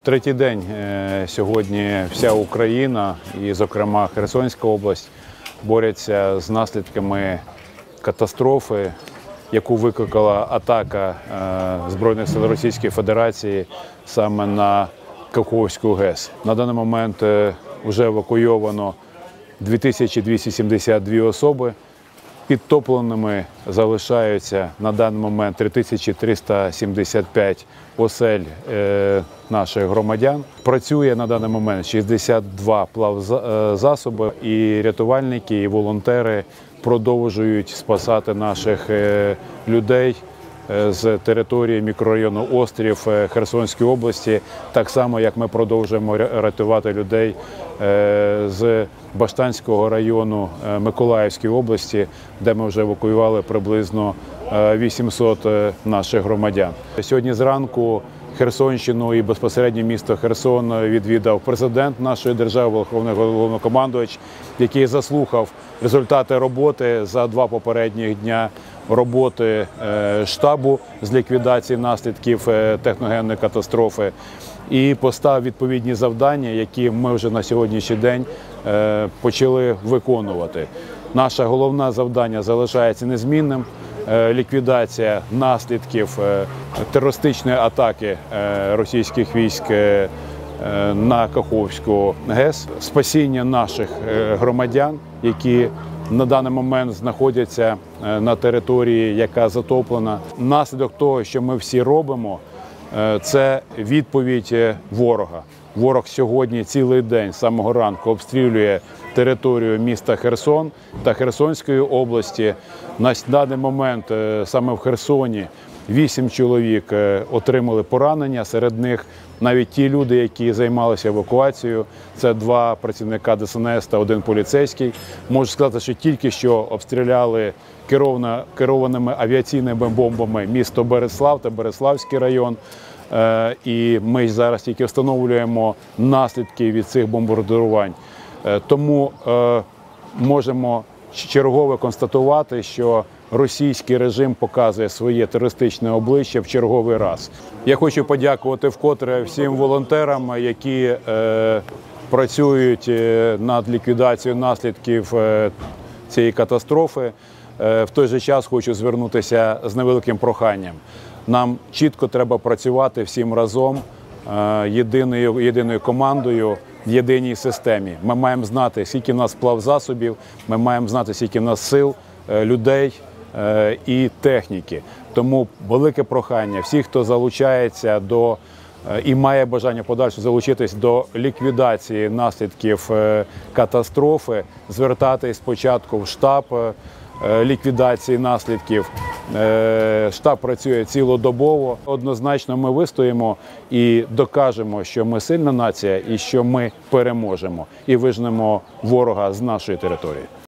Третій день сьогодні вся Україна і, зокрема, Херсонська область борються з наслідками катастрофи, яку викликала атака Збройних сил Російської Федерації саме на Каховську ГЕС. На даний момент вже евакуйовано 2272 особи. Підтопленими залишаються на даний момент 3375 осель наших громадян. Працює на даний момент 62 плавзасоби, і рятувальники, і волонтери продовжують спасати наших людей з території мікрорайону Острів Херсонської області, так само, як ми продовжуємо рятувати людей з Баштанського району Миколаївської області, де ми вже евакуювали приблизно 800 наших громадян. Сьогодні зранку Херсонщину і безпосередньо місто Херсон відвідав президент нашої держави, Верховний Головнокомандувач, який заслухав результати роботи за 2 попередніх дня роботи штабу з ліквідації наслідків техногенної катастрофи і поставив відповідні завдання, які ми вже на сьогоднішній день почали виконувати. Наше головне завдання залишається незмінним – ліквідація наслідків терористичної атаки російських військ на Каховську ГЕС, спасіння наших громадян, які на даний момент знаходяться на території, яка затоплена. Наслідок того, що ми всі робимо, це відповідь ворога. Ворог сьогодні цілий день з самого ранку обстрілює територію міста Херсон та Херсонської області. На даний момент саме в Херсоні 8 чоловік отримали поранення, серед них навіть ті люди, які займалися евакуацією. Це 2 працівника ДСНС та 1 поліцейський. Можу сказати, що тільки що обстріляли керованими авіаційними бомбами місто Береслав та Береславський район. І ми зараз тільки встановлюємо наслідки від цих бомбардувань. Тому можемо чергове констатувати, що російський режим показує своє терористичне обличчя в черговий раз. Я хочу подякувати вкотре всім волонтерам, які працюють над ліквідацією наслідків цієї катастрофи. В той же час хочу звернутися з невеликим проханням. Нам чітко треба працювати всім разом, єдиною командою, в єдиній системі. Ми маємо знати, скільки в нас плавзасобів, ми маємо знати, скільки в нас сил, людей і техніки. Тому велике прохання всіх, хто залучається до і має бажання подальше залучитись до ліквідації наслідків катастрофи, звертатись спочатку в штаб ліквідації наслідків. Штаб працює цілодобово. Однозначно ми вистоїмо і докажемо, що ми сильна нація і що ми переможемо і вижнемо ворога з нашої території.